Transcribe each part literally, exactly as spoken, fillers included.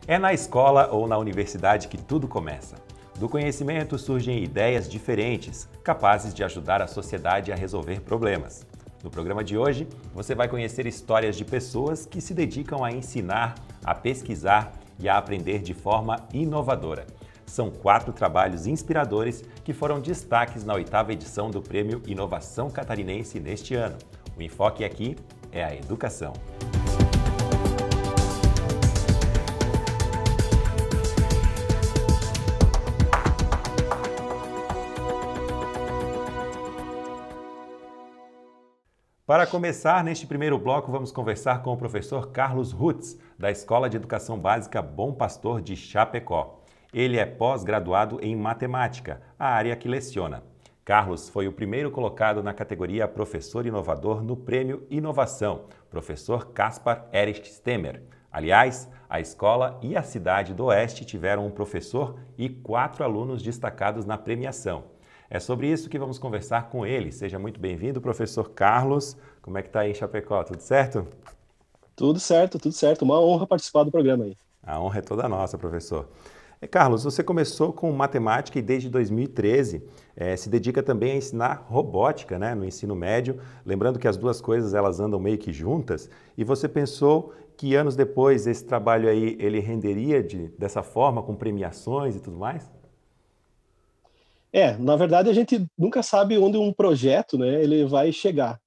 É na escola ou na universidade que tudo começa. Do conhecimento surgem ideias diferentes, capazes de ajudar a sociedade a resolver problemas. No programa de hoje, você vai conhecer histórias de pessoas que se dedicam a ensinar, a pesquisar e a aprender de forma inovadora. São quatro trabalhos inspiradores que foram destaques na oitava edição do Prêmio Inovação Catarinense neste ano. O enfoque aqui é a educação. Para começar, neste primeiro bloco, vamos conversar com o professor Carlos Rutz, da Escola de Educação Básica Bom Pastor de Chapecó. Ele é pós-graduado em matemática, a área que leciona. Carlos foi o primeiro colocado na categoria Professor Inovador no Prêmio Inovação, professor Caspar Erich Stemmer. Aliás, a escola e a cidade do Oeste tiveram um professor e quatro alunos destacados na premiação. É sobre isso que vamos conversar com ele. Seja muito bem-vindo, professor Carlos. Como é que está aí em Chapecó? Tudo certo? Tudo certo, tudo certo. Uma honra participar do programa aí. A honra é toda nossa, professor. É, Carlos, você começou com matemática e desde dois mil e treze é, se dedica também a ensinar robótica, né, no ensino médio. Lembrando que as duas coisas elas andam meio que juntas. E você pensou que anos depois esse trabalho aí ele renderia de, dessa forma, com premiações e tudo mais? É, na verdade a gente nunca sabe onde um projeto, né, ele vai chegar.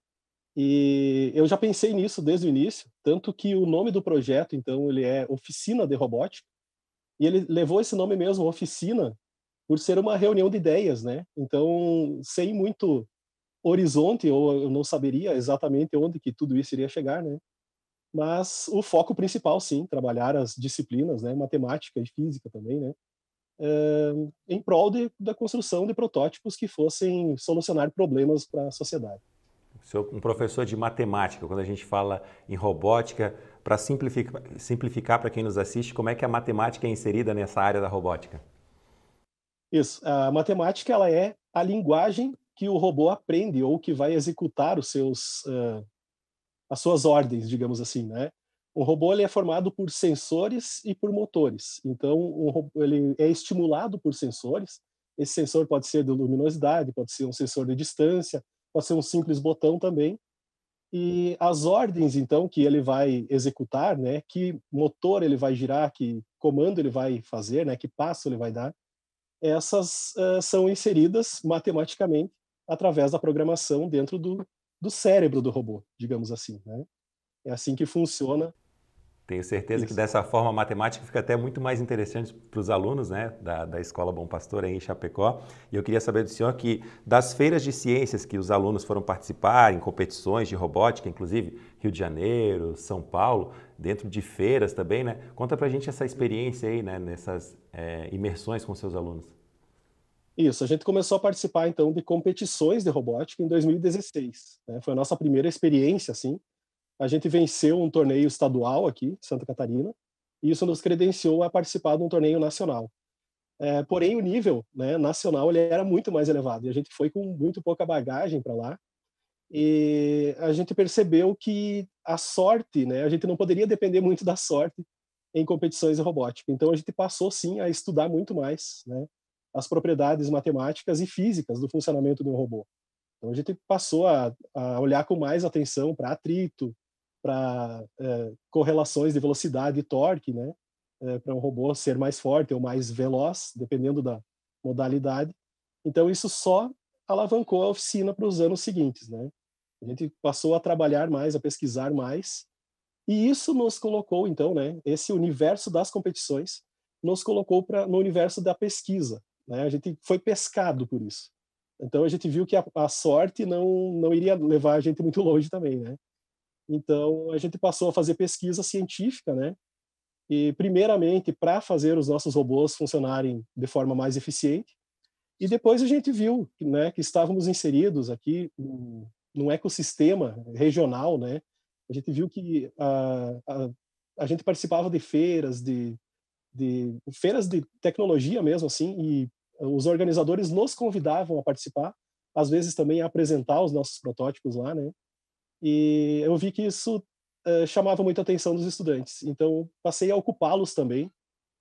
E eu já pensei nisso desde o início, tanto que o nome do projeto, então, ele é Oficina de Robótica, e ele levou esse nome mesmo, oficina, por ser uma reunião de ideias, né? Então, sem muito horizonte, ou eu não saberia exatamente onde que tudo isso iria chegar, né? Mas o foco principal, sim, trabalhar as disciplinas, né, matemática e física também, né? Uh, em prol de, da construção de protótipos que fossem solucionar problemas para a sociedade. Sou um professor de matemática, quando a gente fala em robótica, para simplificar, simplificar para quem nos assiste, como é que a matemática é inserida nessa área da robótica? Isso, a matemática ela é a linguagem que o robô aprende ou que vai executar os seus, uh, as suas ordens, digamos assim, né? Um robô ele é formado por sensores e por motores. Então, um robô, ele é estimulado por sensores. Esse sensor pode ser de luminosidade, pode ser um sensor de distância, pode ser um simples botão também. E as ordens, então, que ele vai executar, né? Que motor ele vai girar, que comando ele vai fazer, né? Que passo ele vai dar, essas uh, são inseridas matematicamente através da programação dentro do, do cérebro do robô, digamos assim, né? É assim que funciona Tenho certeza que isso. dessa forma a matemática fica até muito mais interessante para os alunos, né, da, da Escola Bom Pastor aí em Chapecó. E eu queria saber do senhor que das feiras de ciências que os alunos foram participar, em competições de robótica, inclusive Rio de Janeiro, São Paulo, dentro de feiras também, né? Conta pra gente essa experiência aí, né, nessas é, imersões com seus alunos. Isso, a gente começou a participar então de competições de robótica em dois mil e dezesseis, né? Foi a nossa primeira experiência, assim. A gente venceu um torneio estadual aqui, em Santa Catarina, e isso nos credenciou a participar de um torneio nacional. É, porém, o nível, né, nacional ele era muito mais elevado, e a gente foi com muito pouca bagagem para lá, e a gente percebeu que a sorte, né, a gente não poderia depender muito da sorte em competições de robótica. Então, a gente passou, sim, a estudar muito mais, né, as propriedades matemáticas e físicas do funcionamento de um robô. Então, a gente passou a, a olhar com mais atenção para atrito, para é, correlações de velocidade e torque, né? É, para um robô ser mais forte ou mais veloz, dependendo da modalidade. Então, isso só alavancou a oficina para os anos seguintes, né? A gente passou a trabalhar mais, a pesquisar mais, e isso nos colocou, então, né? Esse universo das competições nos colocou pra, no universo da pesquisa, né? A gente foi pescado por isso. Então, a gente viu que a, a sorte não, não iria levar a gente muito longe também, né? Então, a gente passou a fazer pesquisa científica, né? E, primeiramente, para fazer os nossos robôs funcionarem de forma mais eficiente. E depois a gente viu, né, que estávamos inseridos aqui num, num ecossistema regional, né? A gente viu que a, a, a gente participava de feiras, de, de feiras de tecnologia mesmo, assim, e os organizadores nos convidavam a participar, às vezes também a apresentar os nossos protótipos lá, né? E eu vi que isso uh, chamava muita atenção dos estudantes. Então, passei a ocupá-los também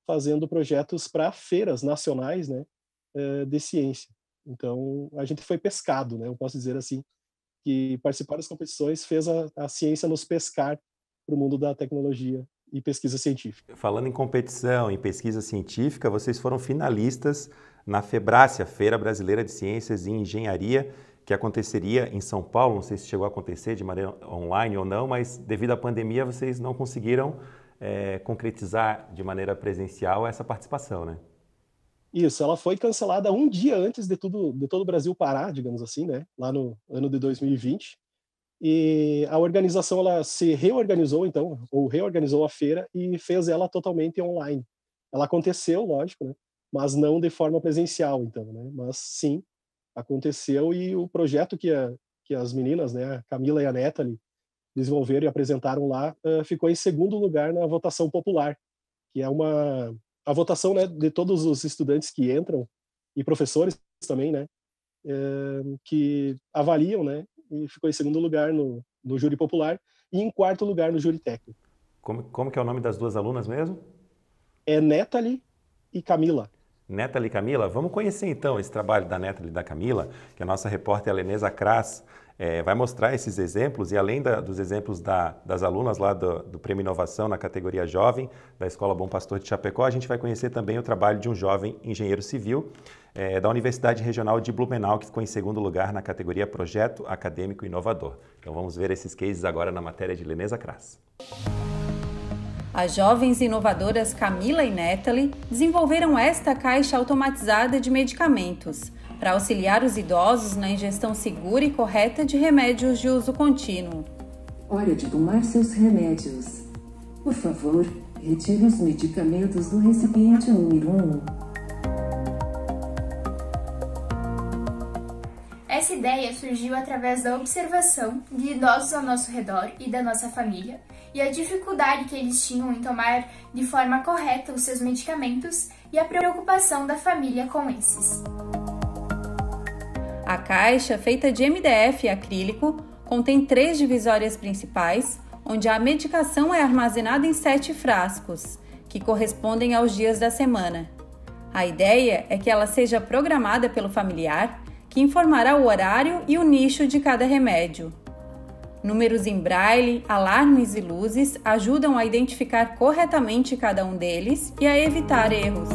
fazendo projetos para feiras nacionais, né, de ciência. Então, a gente foi pescado, né, eu posso dizer assim, que participar das competições fez a, a ciência nos pescar para o mundo da tecnologia e pesquisa científica. Falando em competição, em pesquisa científica, vocês foram finalistas na FEBRACE, a Feira Brasileira de Ciências e Engenharia, que aconteceria em São Paulo. Não sei se chegou a acontecer de maneira online ou não, mas devido à pandemia vocês não conseguiram é, concretizar de maneira presencial essa participação, né? Isso, ela foi cancelada um dia antes de tudo, de todo o Brasil parar, digamos assim, né? Lá no ano de dois mil e vinte. E a organização ela se reorganizou, então, ou reorganizou a feira e fez ela totalmente online. Ela aconteceu, lógico, né? Mas não de forma presencial, então, né? Mas sim, aconteceu, e o projeto que, a, que as meninas, né, a Camila e a Nathalie, desenvolveram e apresentaram lá, uh, ficou em segundo lugar na votação popular, que é uma a votação, né, de todos os estudantes que entram e professores também, né, é, que avaliam, né, e ficou em segundo lugar no, no júri popular e em quarto lugar no júri técnico. Como, como que é o nome das duas alunas mesmo? É Nathalie e Camila. Nathalie e Camila, vamos conhecer então esse trabalho da Nathalie e da Camila, que a nossa repórter Leneza Kras é, vai mostrar esses exemplos, e além da, dos exemplos da, das alunas lá do, do Prêmio Inovação na categoria Jovem, da Escola Bom Pastor de Chapecó, a gente vai conhecer também o trabalho de um jovem engenheiro civil é, da Universidade Regional de Blumenau, que ficou em segundo lugar na categoria Projeto Acadêmico Inovador. Então vamos ver esses cases agora na matéria de Leneza Kras. As jovens inovadoras Camila e Nathalie desenvolveram esta caixa automatizada de medicamentos para auxiliar os idosos na ingestão segura e correta de remédios de uso contínuo. Hora de tomar seus remédios. Por favor, retire os medicamentos do recipiente número um. Essa ideia surgiu através da observação de idosos ao nosso redor e da nossa família, e a dificuldade que eles tinham em tomar de forma correta os seus medicamentos e a preocupação da família com esses. A caixa, feita de M D F e acrílico, contém três divisórias principais, onde a medicação é armazenada em sete frascos, que correspondem aos dias da semana. A ideia é que ela seja programada pelo familiar, que informará o horário e o nicho de cada remédio. Números em braille, alarmes e luzes ajudam a identificar corretamente cada um deles e a evitar erros.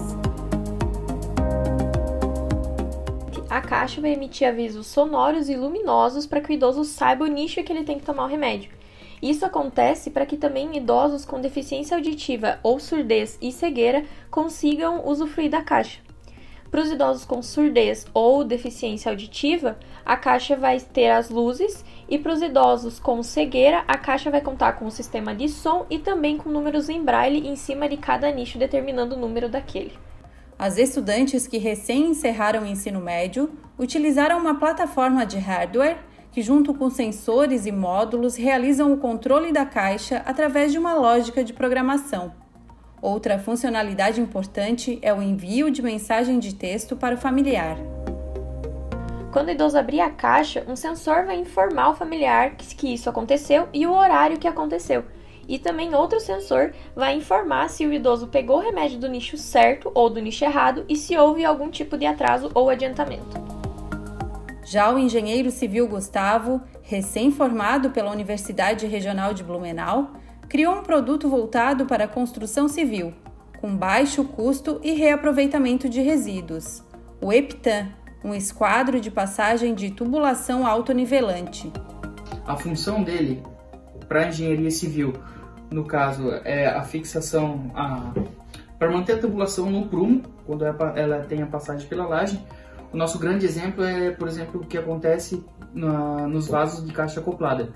A caixa vai emitir avisos sonoros e luminosos para que o idoso saiba o nicho que ele tem que tomar o remédio. Isso acontece para que também idosos com deficiência auditiva ou surdez e cegueira consigam usufruir da caixa. Para os idosos com surdez ou deficiência auditiva, a caixa vai ter as luzes, e para os idosos com cegueira, a caixa vai contar com um sistema de som e também com números em braille em cima de cada nicho, determinando o número daquele. As estudantes que recém encerraram o ensino médio utilizaram uma plataforma de hardware que, junto com sensores e módulos, realizam o controle da caixa através de uma lógica de programação. Outra funcionalidade importante é o envio de mensagem de texto para o familiar. Quando o idoso abrir a caixa, um sensor vai informar o familiar que isso aconteceu e o horário que aconteceu. E também outro sensor vai informar se o idoso pegou o remédio do nicho certo ou do nicho errado e se houve algum tipo de atraso ou adiantamento. Já o engenheiro civil Gustavo, recém-formado pela Universidade Regional de Blumenau, criou um produto voltado para a construção civil, com baixo custo e reaproveitamento de resíduos. O Epitan, um esquadro de passagem de tubulação autonivelante. A função dele para a engenharia civil, no caso, é a fixação a, para manter a tubulação no prumo, quando ela tem a passagem pela laje. O nosso grande exemplo é, por exemplo, o que acontece na, nos vasos de caixa acoplada.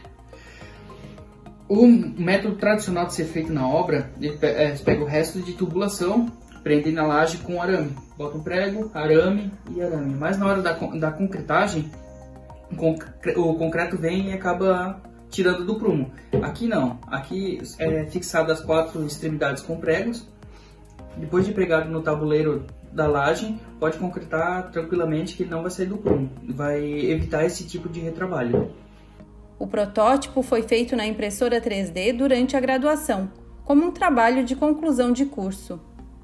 O método tradicional de ser feito na obra, ele pega o resto de tubulação, prende na laje com arame. Bota um prego, arame e arame. Mas na hora da, da concretagem, o concreto vem e acaba tirando do prumo. Aqui não. Aqui é fixado as quatro extremidades com pregos. Depois de pregado no tabuleiro da laje, pode concretar tranquilamente que ele não vai sair do prumo. Vai evitar esse tipo de retrabalho. O protótipo foi feito na impressora três D durante a graduação, como um trabalho de conclusão de curso.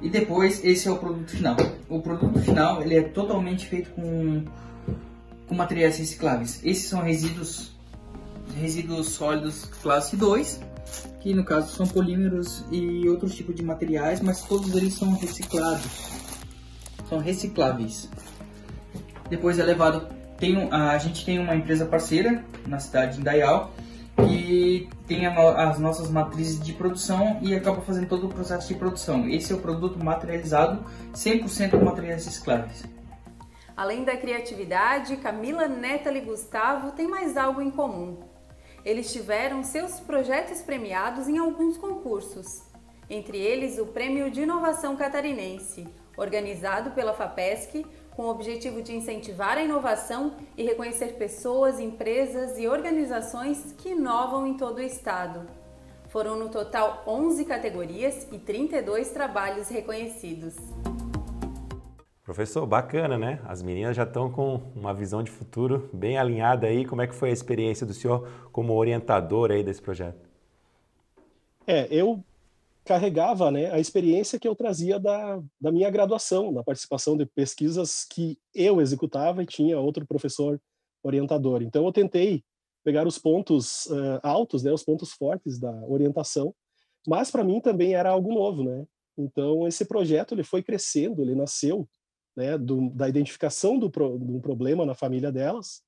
E depois, esse é o produto final. O produto final ele é totalmente feito com, com materiais recicláveis. Esses são resíduos, resíduos sólidos classe dois, que no caso são polímeros e outros tipos de materiais, mas todos eles são reciclados. São recicláveis. Depois é levado... Tem, a gente tem uma empresa parceira na cidade de Indaial, que tem a, as nossas matrizes de produção e acaba fazendo todo o processo de produção. Esse é o produto materializado, cem por cento com materiais recicláveis. Além da criatividade, Camila, Nétali e Gustavo têm mais algo em comum. Eles tiveram seus projetos premiados em alguns concursos, entre eles o Prêmio de Inovação Catarinense, organizado pela FAPESC, com o objetivo de incentivar a inovação e reconhecer pessoas, empresas e organizações que inovam em todo o estado. Foram no total onze categorias e trinta e dois trabalhos reconhecidos. Professor, bacana, né? As meninas já estão com uma visão de futuro bem alinhada aí. Como é que foi a experiência do senhor como orientador aí desse projeto? É, eu carregava, né, a experiência que eu trazia da, da minha graduação, da participação de pesquisas que eu executava e tinha outro professor orientador. Então eu tentei pegar os pontos uh, altos, né, os pontos fortes da orientação, mas para mim também era algo novo, né? Então esse projeto ele foi crescendo, ele nasceu, né, do, da identificação do pro, de um problema na família delas,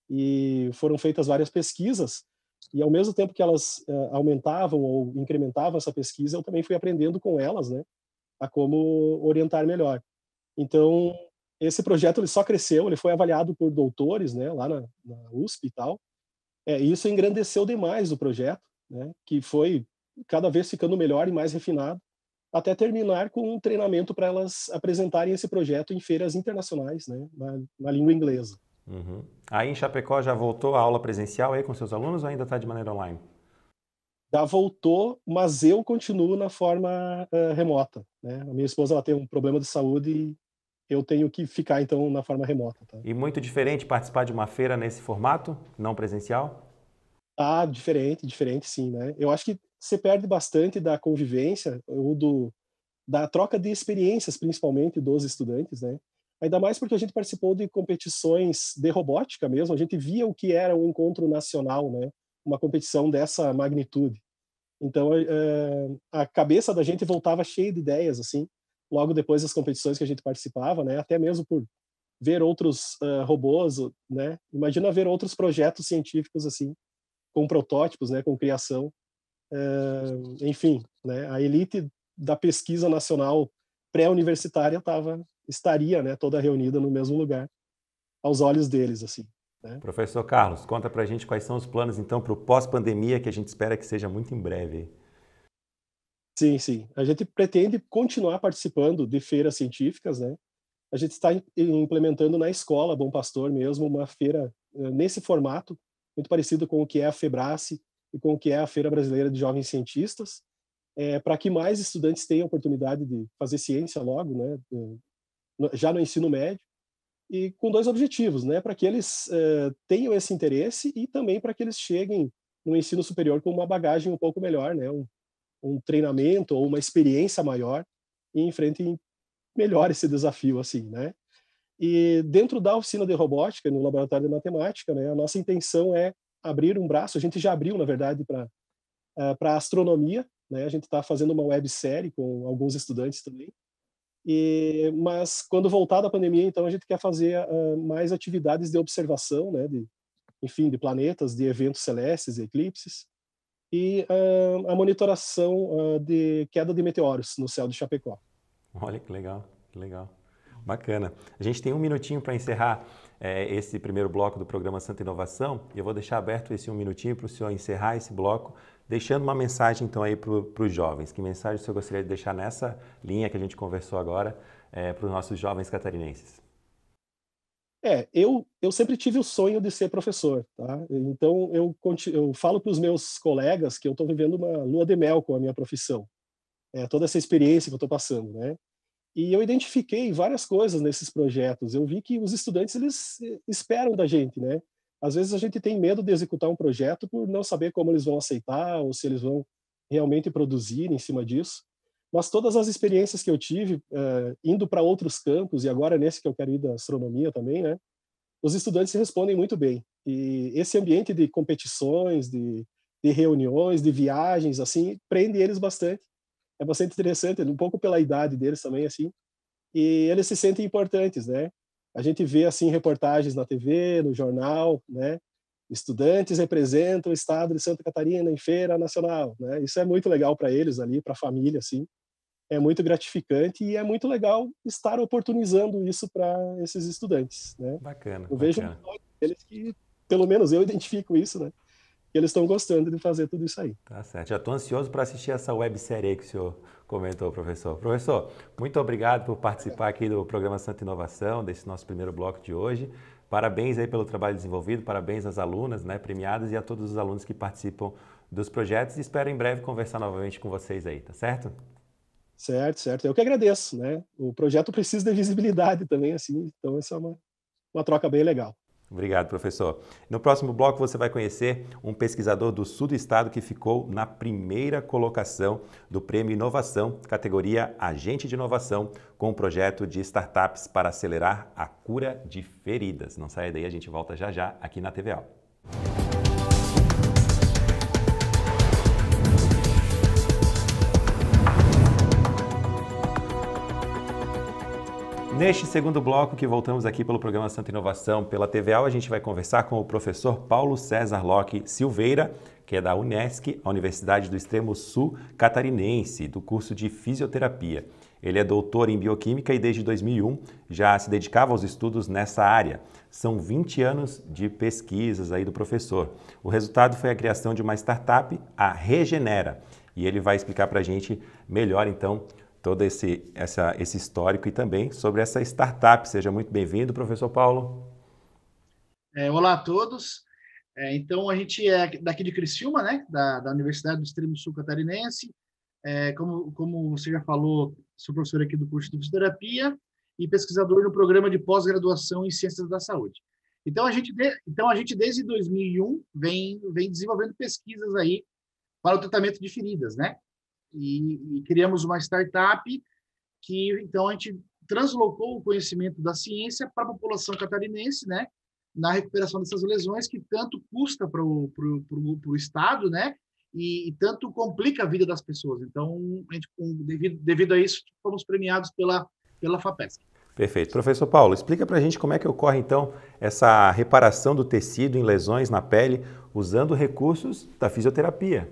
e foram feitas várias pesquisas. E ao mesmo tempo que elas uh, aumentavam ou incrementavam essa pesquisa, eu também fui aprendendo com elas, né, a como orientar melhor. Então, esse projeto ele só cresceu, ele foi avaliado por doutores, né, lá na, na U S P e tal. É, e isso engrandeceu demais o projeto, né, que foi cada vez ficando melhor e mais refinado, até terminar com um treinamento para elas apresentarem esse projeto em feiras internacionais, né, na, na língua inglesa. Uhum. Aí em Chapecó já voltou a aula presencial aí com seus alunos ou ainda está de maneira online? Já voltou, mas eu continuo na forma uh, remota, né? A minha esposa ela tem um problema de saúde e eu tenho que ficar então na forma remota. Tá? E muito diferente participar de uma feira nesse formato, não presencial? Ah, diferente, diferente sim, né? Eu acho que você perde bastante da convivência ou do da troca de experiências, principalmente dos estudantes, né? Ainda mais porque a gente participou de competições de robótica mesmo, a gente via o que era um encontro nacional, né? Uma competição dessa magnitude. Então, é, a cabeça da gente voltava cheia de ideias, assim, logo depois das competições que a gente participava, né? Até mesmo por ver outros uh, robôs, né? Imagina ver outros projetos científicos, assim, com protótipos, né? Com criação. Uh, enfim, né? A elite da pesquisa nacional pré-universitária estava estaria, né, toda reunida no mesmo lugar, aos olhos deles, assim. Né? Professor Carlos, conta pra gente quais são os planos, então, para o pós-pandemia, que a gente espera que seja muito em breve. Sim, sim. A gente pretende continuar participando de feiras científicas, né? A gente está implementando na escola Bom Pastor mesmo uma feira nesse formato, muito parecido com o que é a FEBRACE e com o que é a Feira Brasileira de Jovens Cientistas, é, para que mais estudantes tenham a oportunidade de fazer ciência logo, né? Já no ensino médio, e com dois objetivos, né, para que eles uh, tenham esse interesse e também para que eles cheguem no ensino superior com uma bagagem um pouco melhor, né, um, um treinamento ou uma experiência maior e enfrentem melhor esse desafio, assim, né. E dentro da oficina de robótica, no laboratório de matemática, né, a nossa intenção é abrir um braço, a gente já abriu, na verdade, para uh, para astronomia, né, a gente está fazendo uma websérie com alguns estudantes também. E, mas quando voltar da pandemia, então a gente quer fazer uh, mais atividades de observação, né, de, enfim, de planetas, de eventos celestes, eclipses, e uh, a monitoração uh, de queda de meteoros no céu de Chapecó. Olha que legal, que legal. Bacana. A gente tem um minutinho para encerrar é, esse primeiro bloco do programa Santa Inovação, e eu vou deixar aberto esse um minutinho para o senhor encerrar esse bloco, deixando uma mensagem então aí para os jovens. Que mensagem o senhor gostaria de deixar nessa linha que a gente conversou agora é, para os nossos jovens catarinenses? É, eu, eu sempre tive o sonho de ser professor, tá? Então eu, eu falo para os meus colegas que eu estou vivendo uma lua de mel com a minha profissão, é, toda essa experiência que eu estou passando, né? E eu identifiquei várias coisas nesses projetos. Eu vi que os estudantes eles esperam da gente, né? Às vezes a gente tem medo de executar um projeto por não saber como eles vão aceitar ou se eles vão realmente produzir em cima disso. mas todas as experiências que eu tive, uh, indo para outros campos, e agora nesse que eu quero ir da astronomia também, né, os estudantes respondem muito bem. E esse ambiente de competições, de, de reuniões, de viagens, assim, prende eles bastante. É bastante interessante, um pouco pela idade deles também, assim, e eles se sentem importantes, né? A gente vê, assim, reportagens na T V, no jornal, né? Estudantes representam o estado de Santa Catarina em feira nacional, né? Isso é muito legal para eles ali, para a família, assim. É muito gratificante e é muito legal estar oportunizando isso para esses estudantes, né? Bacana, eu vejo bacana. eles que, pelo menos eu identifico isso, né? Que eles estão gostando de fazer tudo isso aí. Tá certo. Já estou ansioso para assistir essa websérie aí que o senhor comentou, professor. Professor, muito obrigado por participar aqui do programa Santa Inovação, desse nosso primeiro bloco de hoje. Parabéns aí pelo trabalho desenvolvido, parabéns às alunas, né, premiadas, e a todos os alunos que participam dos projetos. E espero em breve conversar novamente com vocês aí, tá certo? Certo, certo. Eu que agradeço, né? O projeto precisa de visibilidade também, assim, então essa é uma, uma troca bem legal. Obrigado, professor. No próximo bloco você vai conhecer um pesquisador do sul do estado que ficou na primeira colocação do Prêmio Inovação, categoria Agente de Inovação, com um projeto de startups para acelerar a cura de feridas. Não saia daí, a gente volta já já aqui na T V A. Neste segundo bloco, que voltamos aqui pelo programa Santa Inovação pela T V A, a gente vai conversar com o professor Paulo César Locke Silveira, que é da Unesc, a Universidade do Extremo Sul Catarinense, do curso de Fisioterapia. Ele é doutor em Bioquímica e desde dois mil e um já se dedicava aos estudos nessa área. São vinte anos de pesquisas aí do professor. O resultado foi a criação de uma startup, a Regenera, e ele vai explicar para a gente melhor, então, todo esse, essa, esse histórico e também sobre essa startup. Seja muito bem-vindo, professor Paulo. É, olá a todos. É, então, a gente é daqui de Criciúma, né, da, da Universidade do Extremo Sul Catarinense. É, como, como você já falou, sou professor aqui do curso de Fisioterapia e pesquisador no programa de pós-graduação em Ciências da Saúde. Então, a gente, de, então, a gente desde dois mil e um vem, vem desenvolvendo pesquisas aí para o tratamento de feridas, né? E, e criamos uma startup que, então, a gente translocou o conhecimento da ciência para a população catarinense, né, na recuperação dessas lesões que tanto custa para o Estado, né, e, e tanto complica a vida das pessoas. Então, a gente, devido, devido a isso, fomos premiados pela, pela FAPESC. Perfeito. Professor Paulo, explica para a gente como é que ocorre, então, essa reparação do tecido em lesões na pele usando recursos da fisioterapia.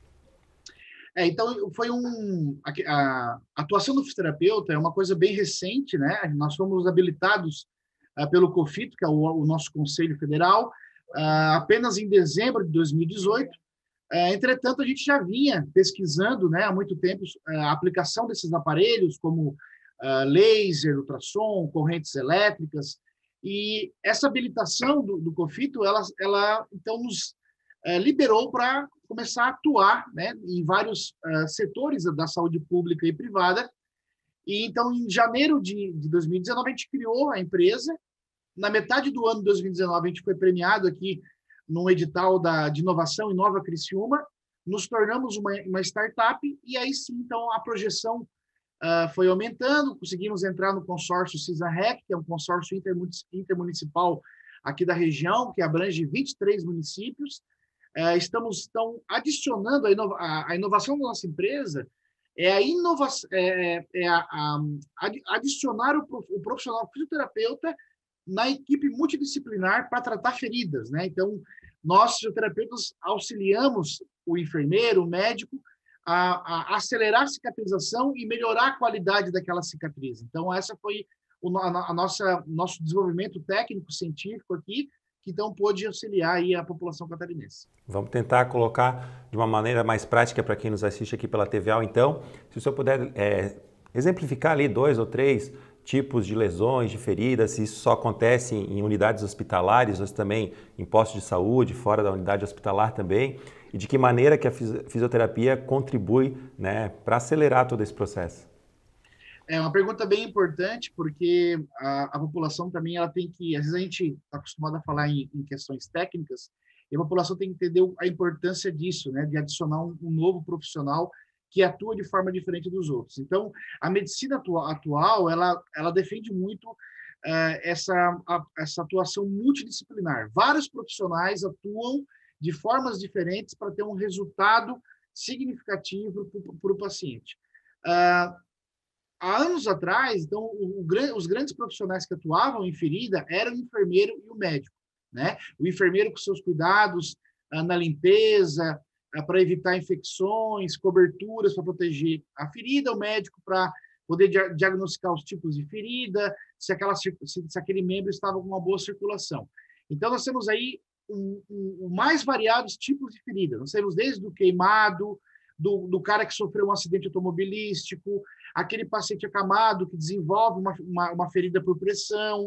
É, então, foi um... A, a atuação do fisioterapeuta é uma coisa bem recente, né? Nós fomos habilitados uh, pelo COFITO, que é o, o nosso Conselho Federal, uh, apenas em dezembro de dois mil e dezoito. Uh, entretanto, a gente já vinha pesquisando, né, há muito tempo uh, a aplicação desses aparelhos, como uh, laser, ultrassom, correntes elétricas, e essa habilitação do, do COFITO, ela, ela então nos uh, liberou para começar a atuar, né, em vários uh, setores da saúde pública e privada. E então, em janeiro de, de dois mil e dezenove, a gente criou a empresa. Na metade do ano de dois mil e dezenove, a gente foi premiado aqui num edital da, de inovação em Nova Criciúma. Nos tornamos uma, uma startup e aí sim, então, a projeção uh, foi aumentando. Conseguimos entrar no consórcio CISAREC, que é um consórcio intermunicipal aqui da região, que abrange vinte e três municípios. Uh, estamos então adicionando a, inova a, a inovação da nossa empresa é a inovação, é, é a, a, a adicionar o, o profissional fisioterapeuta na equipe multidisciplinar para tratar feridas, né? Então, nós fisioterapeutas auxiliamos o enfermeiro, o médico a, a acelerar a cicatrização e melhorar a qualidade daquela cicatriz. Então, essa foi o a, a nossa nosso desenvolvimento técnico científico aqui, que então pôde auxiliar aí a população catarinense. Vamos tentar colocar de uma maneira mais prática para quem nos assiste aqui pela T V A, então, se o senhor puder é, exemplificar ali dois ou três tipos de lesões, de feridas, se isso só acontece em unidades hospitalares ou também em postos de saúde, fora da unidade hospitalar também, e de que maneira que a fisioterapia contribui, né, para acelerar todo esse processo. É uma pergunta bem importante, porque a, a população também ela tem que, às vezes a gente está acostumado a falar em, em questões técnicas, e a população tem que entender a importância disso, né, de adicionar um, um novo profissional que atua de forma diferente dos outros. Então, a medicina atual, ela, ela defende muito uh, essa, a, essa atuação multidisciplinar. Vários profissionais atuam de formas diferentes para ter um resultado significativo para o paciente. Uh, há anos atrás, então, o, o, os grandes profissionais que atuavam em ferida eram o enfermeiro e o médico, né? O enfermeiro com seus cuidados uh, na limpeza, para evitar infecções, coberturas para proteger a ferida, o médico para poder dia diagnosticar os tipos de ferida, se, aquela, se, se aquele membro estava com uma boa circulação. Então, nós temos aí um, um, um mais variados tipos de ferida. Nós temos desde o queimado, do, do cara que sofreu um acidente automobilístico, aquele paciente acamado que desenvolve uma, uma, uma ferida por pressão,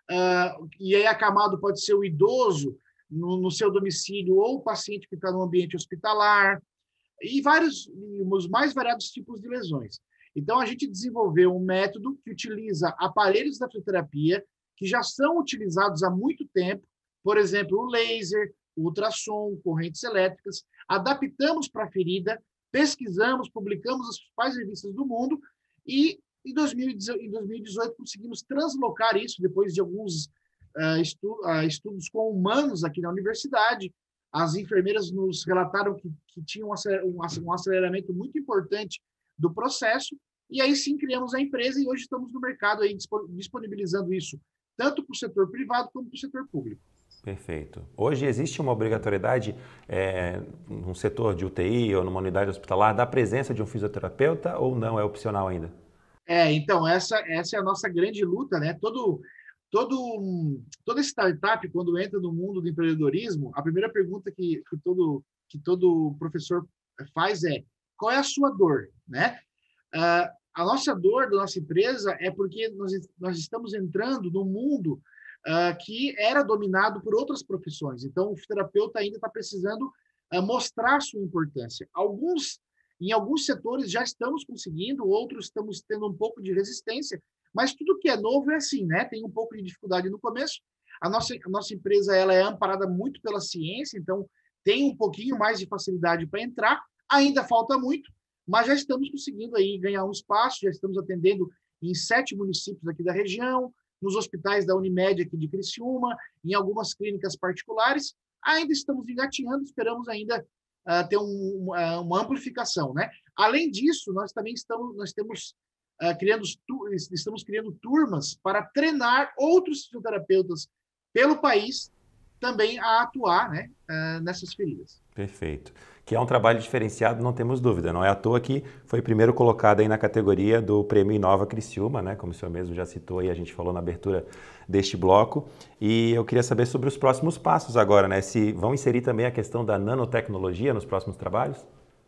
uh, e aí acamado pode ser o idoso, No, no seu domicílio, ou o paciente que está no ambiente hospitalar, e vários, os mais variados tipos de lesões. Então, a gente desenvolveu um método que utiliza aparelhos da fisioterapia que já são utilizados há muito tempo, por exemplo, o laser, o ultrassom, correntes elétricas, adaptamos para a ferida, pesquisamos, publicamos as principais revistas do mundo, e em dois mil e dezoito conseguimos translocar isso, depois de alguns Uh, estu uh, estudos com humanos aqui na universidade. As enfermeiras nos relataram que, que tinham um, um aceleramento muito importante do processo, e aí sim criamos a empresa, e hoje estamos no mercado aí disponibilizando isso, tanto para o setor privado como para o setor público. Perfeito. Hoje existe uma obrigatoriedade é, num setor de U T I ou numa unidade hospitalar da presença de um fisioterapeuta, ou não, é opcional ainda? É, então, essa, essa é a nossa grande luta, né? Todo Todo, toda startup, quando entra no mundo do empreendedorismo, a primeira pergunta que, que, todo, que todo professor faz é: qual é a sua dor? Né? Uh, a nossa dor da nossa empresa é porque nós, nós estamos entrando num mundo uh, que era dominado por outras profissões. Então, o fisioterapeuta ainda está precisando uh, mostrar sua importância. Alguns, em alguns setores já estamos conseguindo, outros estamos tendo um pouco de resistência, mas tudo que é novo é assim, né? Tem um pouco de dificuldade no começo. A nossa, a nossa empresa ela é amparada muito pela ciência, então tem um pouquinho mais de facilidade para entrar. Ainda falta muito, mas já estamos conseguindo aí ganhar um espaço, já estamos atendendo em sete municípios aqui da região, nos hospitais da Unimed aqui de Criciúma, em algumas clínicas particulares. Ainda estamos engatinhando, esperamos ainda uh, ter um, uma, uma amplificação, né? Além disso, nós também estamos, nós temos Uh, criando, estamos criando turmas para treinar outros fisioterapeutas pelo país também a atuar, né, uh, nessas feridas. Perfeito. Que é um trabalho diferenciado, não temos dúvida. Não é à toa que foi primeiro colocado aí na categoria do Prêmio Inova Criciúma, né, como o senhor mesmo já citou aí, a gente falou na abertura deste bloco. E eu queria saber sobre os próximos passos agora, né? Se vão inserir também a questão da nanotecnologia nos próximos trabalhos?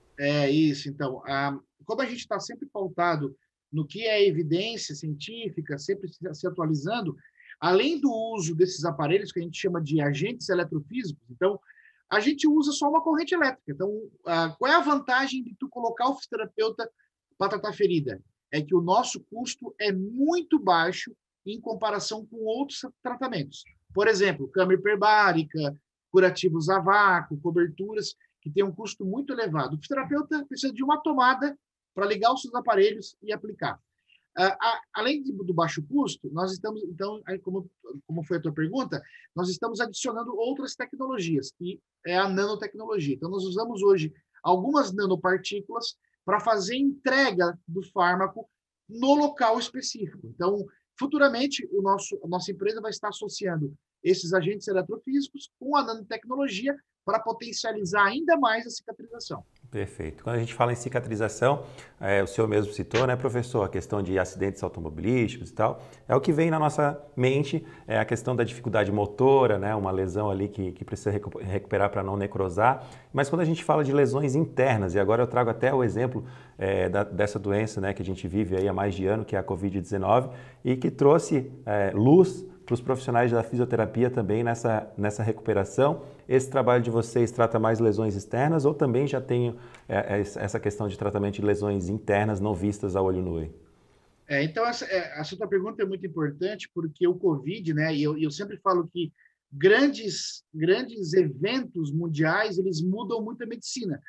É isso, então. Uh, como a gente está sempre pautado no que é evidência científica, sempre se atualizando, além do uso desses aparelhos que a gente chama de agentes eletrofísicos, então, a gente usa só uma corrente elétrica. Então, uh, qual é a vantagem de tu colocar o fisioterapeuta para tratar ferida? É que o nosso custo é muito baixo em comparação com outros tratamentos. Por exemplo, câmara hiperbárica, curativos a vácuo, coberturas, que tem um custo muito elevado. O fisioterapeuta precisa de uma tomada para ligar os seus aparelhos e aplicar. Uh, a, além de, do baixo custo, nós estamos, então, como, como foi a tua pergunta, nós estamos adicionando outras tecnologias, que é a nanotecnologia. Então, nós usamos hoje algumas nanopartículas para fazer entrega do fármaco no local específico. Então, futuramente, o nosso, a nossa empresa vai estar associando esses agentes eletrofísicos com a nanotecnologia para potencializar ainda mais a cicatrização. Perfeito. Quando a gente fala em cicatrização, é, o senhor mesmo citou, né, professor, a questão de acidentes automobilísticos e tal, é o que vem na nossa mente, é a questão da dificuldade motora, né, uma lesão ali que, que precisa recuperar para não necrosar. Mas quando a gente fala de lesões internas, e agora eu trago até o exemplo é, da, dessa doença, né, que a gente vive aí há mais de ano, que é a covid dezenove, e que trouxe é, luz para os profissionais da fisioterapia também nessa, nessa recuperação. Esse trabalho de vocês trata mais lesões externas ou também já tem é, essa questão de tratamento de lesões internas não vistas a olho nu? É, então, essa, essa tua pergunta é muito importante porque o Covid, né, e eu, eu sempre falo que grandes, grandes eventos mundiais, eles mudam muito a medicina.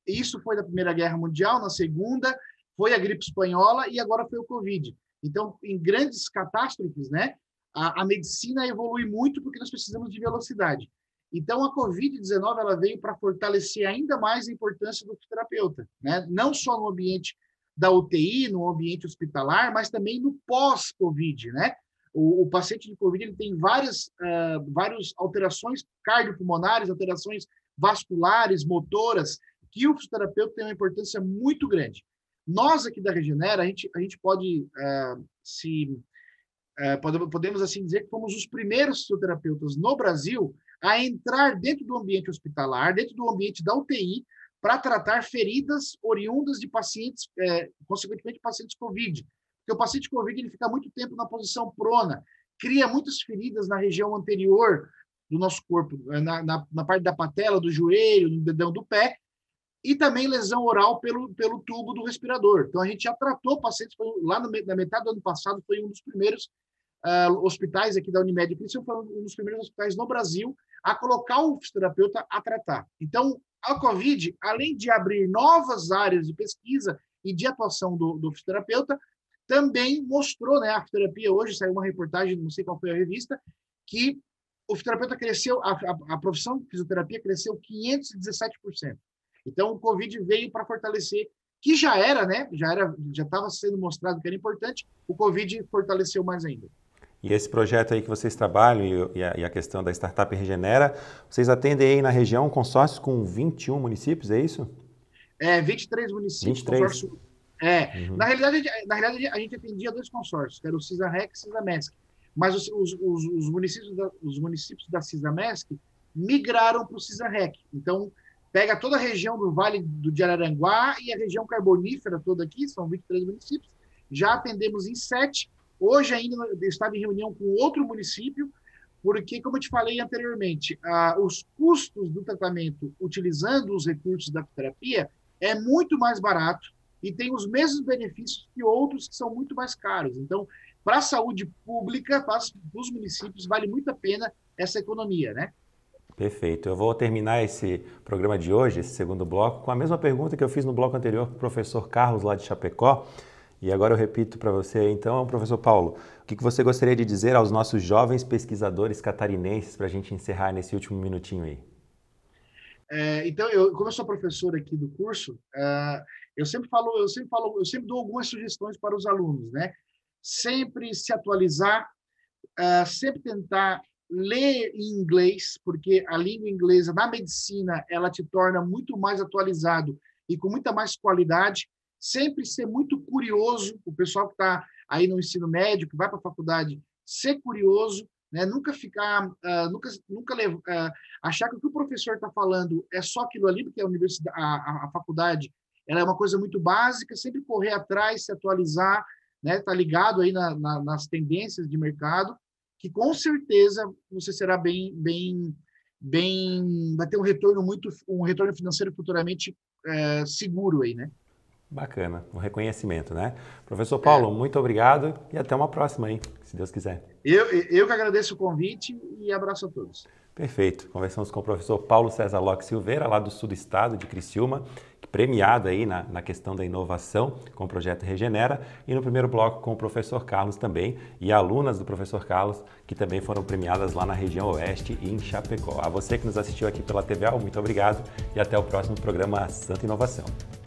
isso foi da Primeira Guerra Mundial, na Segunda, foi a gripe espanhola e agora foi o Covid. Então, em grandes catástrofes, né, a, a medicina evolui muito porque nós precisamos de velocidade. Então, a covid dezenove ela veio para fortalecer ainda mais a importância do fisioterapeuta, né? Não só no ambiente da U T I, no ambiente hospitalar, mas também no pós-Covid, né? O, o paciente de Covid ele tem várias, uh, várias alterações cardiopulmonares, alterações vasculares, motoras, que o fisioterapeuta tem uma importância muito grande. Nós aqui da Regenera, a gente, a gente pode uh, se... Uh, podemos, podemos assim dizer que fomos os primeiros fisioterapeutas no Brasil a entrar dentro do ambiente hospitalar, dentro do ambiente da U T I, para tratar feridas oriundas de pacientes, é, consequentemente pacientes Covid. Porque o paciente Covid ele fica muito tempo na posição prona, cria muitas feridas na região anterior do nosso corpo, na, na, na parte da patela, do joelho, no dedão do pé, e também lesão oral pelo, pelo tubo do respirador. Então, a gente já tratou pacientes, lá no, na metade do ano passado, foi um dos primeiros uh, hospitais aqui da Unimed, foi um dos primeiros hospitais no Brasil a colocar o fisioterapeuta a tratar. Então, a Covid, além de abrir novas áreas de pesquisa e de atuação do, do fisioterapeuta, também mostrou, né, a fisioterapia hoje, saiu uma reportagem, não sei qual foi a revista, que o fisioterapeuta cresceu, a, a, a profissão de fisioterapia cresceu quinhentos e dezessete por cento. Então, o Covid veio para fortalecer, que já era, né, já era, já estava sendo mostrado que era importante, o Covid fortaleceu mais ainda. E esse projeto aí que vocês trabalham e a, e a questão da Startup Regenera, vocês atendem aí na região consórcios com vinte e um municípios, é isso? É, vinte e três municípios. vinte e três. Consórcio, é, uhum. na, realidade, na realidade, a gente atendia dois consórcios, que era o CISAREC e o CISAMESC. Mas os, os, os, os, municípios da, os municípios da CISAMESC migraram para o CISAREC. Então, pega toda a região do Vale do de Araranguá e a região carbonífera toda aqui, são vinte e três municípios. Já atendemos em sete. Hoje ainda eu estava em reunião com outro município, porque, como eu te falei anteriormente, ah, os custos do tratamento utilizando os recursos da terapia é muito mais barato e tem os mesmos benefícios que outros que são muito mais caros. Então, para a saúde pública, para os municípios, vale muito a pena essa economia, né? Perfeito. Eu vou terminar esse programa de hoje, esse segundo bloco, com a mesma pergunta que eu fiz no bloco anterior para o professor Carlos, lá de Chapecó. E agora eu repito para você, então, professor Paulo, o que você gostaria de dizer aos nossos jovens pesquisadores catarinenses para a gente encerrar nesse último minutinho aí? É, então, eu, como eu sou professor aqui do curso, uh, eu sempre falo, eu sempre falo, eu sempre dou algumas sugestões para os alunos, né? Sempre se atualizar, uh, sempre tentar ler em inglês, porque a língua inglesa na medicina ela te torna muito mais atualizado e com muita mais qualidade. Sempre ser muito curioso, o pessoal que está aí no ensino médio, que vai para a faculdade, ser curioso, né? Nunca ficar, uh, nunca, nunca levar, uh, achar que o que o professor está falando é só aquilo ali, porque a universidade, a, a, a faculdade, ela é uma coisa muito básica, sempre correr atrás, se atualizar, né? Tá ligado aí na, na, nas tendências de mercado, que com certeza você será bem, bem, bem, vai ter um retorno muito, um retorno financeiro futuramente uh, seguro aí, né? Bacana, um reconhecimento, né? Professor Paulo, é. muito obrigado e até uma próxima aí, se Deus quiser. Eu, eu que agradeço o convite e abraço a todos. Perfeito. Conversamos com o professor Paulo César Locke Silveira, lá do sul do estado de Criciúma, premiado aí na, na questão da inovação com o projeto Regenera, e no primeiro bloco com o professor Carlos também, e alunas do professor Carlos, que também foram premiadas lá na região oeste e em Chapecó. A você que nos assistiu aqui pela T V A, muito obrigado e até o próximo programa Santa Inovação.